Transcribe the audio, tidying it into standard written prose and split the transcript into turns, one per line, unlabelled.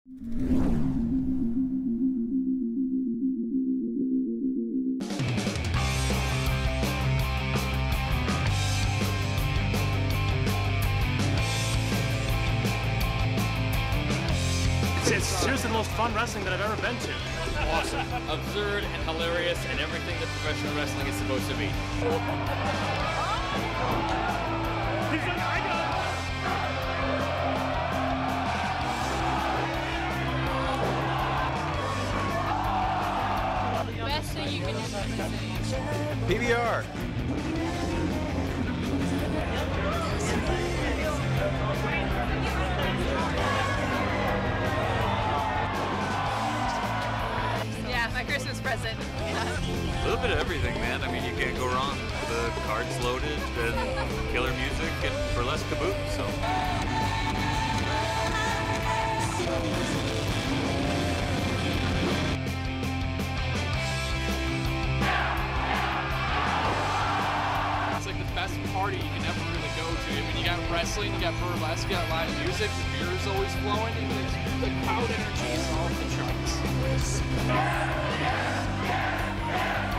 It's seriously the most fun wrestling that I've ever been to.
Awesome. Absurd and hilarious and everything that professional wrestling is supposed to be.
Best thing you can do.
PBR.
Yeah, my Christmas present.
A little bit of everything, man. I mean, you can't go wrong. The cards loaded, and killer music, and burlesque to boot, so.
It's like the best party you can ever really go to. I mean, you got wrestling, you got burlesque, you got live music, the beer is always flowing, and the crowd energy is off the charts.